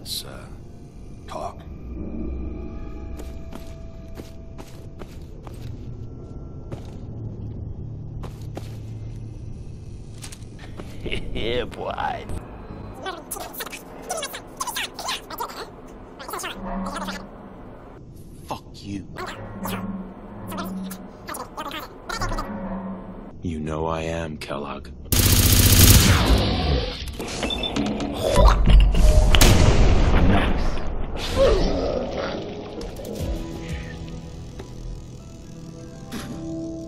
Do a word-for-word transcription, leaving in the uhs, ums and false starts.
Let's, uh, talk. Yeah, boy. Fuck you. You know I am, Kellogg.